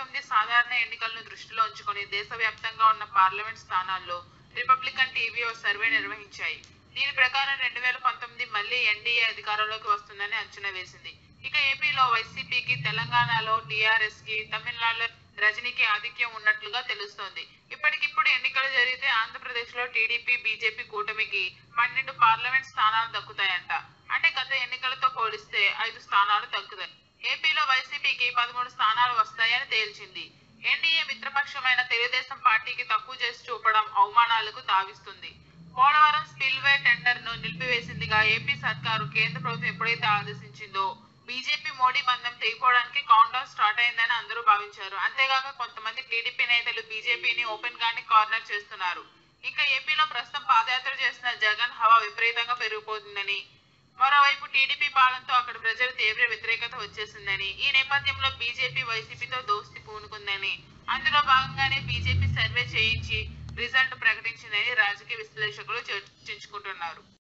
2019 సాధారణ ఎన్నికలను దృష్టిలో ఉంచుకొని దేశవ్యాప్తంగా ఉన్న పార్లమెంట్ స్థానాల్లో రిపబ్లికన్ టీవీ ఓ సర్వే నిర్వహించాయి. దీని ప్రకారం 2019 మళ్లీ ఎన్డీఏ అధికారంలోకి వస్తుందని అంచనా వేసింది. ఇక ఏపీలో వైసీపీకి, తెలంగాణలో టీఆర్ఎస్ కి, తమిళనాడులో రజనీకి ఆధిక్యం ఉన్నట్లుగా తెలుస్తోంది. ఇప్పటికిప్పుడు ఎన్నికలు జరిగితే ఆంధ్రప్రదేశ్ లో టీడీపీ, బీజేపీ కూటమికి 12 పార్లమెంట్ స్థానాలు దక్కుతాయంట. అంటే గత ఎన్నికలతో పోలిస్తే 5 స్థానాలు తగ్గుతాయి. ఏపీలో వైసీపీకి 13 స్థానాలు వస్తాయని తేల్చింది. ఎన్డీఏ మిత్రపక్షమైన తెలుగుదేశం పార్టీకి తక్కువ చేసి చూపడం అవమానాలకు తావిస్తుంది. పోలవరం స్పిల్వే టెండర్ ను నిలిపివేసిందిగా ఏపీ సర్కారు కేంద్ర ప్రభుత్వం ఎప్పుడైతే ఆదేశించిందో బీజేపీ మోడీ బంధం తెగిపోవడానికి కౌంట్ డౌన్ స్టార్ట్ అయిందని అందరూ భావించారు. అంతేగాక కొంతమంది టీడీపీ నేతలు బీజేపీని ఓపెన్ గానే కార్నర్ చేస్తున్నారు. ఇంకా ఏపీలో ప్రస్తుతం పాదయాత్ర చేస్తున్న జగన్ హవా విపరీతంగా పెరిగిపోతుందని, మరోవైపు టీడీపీ పాలనతో అక్కడ ప్రజలు తీవ్ర వ్యతిరేకత వచ్చేసిందని, ఈ నేపథ్యంలో బీజేపీ వైసీపీతో దోస్తీ పూనుకుందని, అందులో భాగంగానే బీజేపీ సర్వే చేయించి రిజల్ట్ ప్రకటించిందని రాజకీయ విశ్లేషకులు చర్చించుకుంటున్నారు.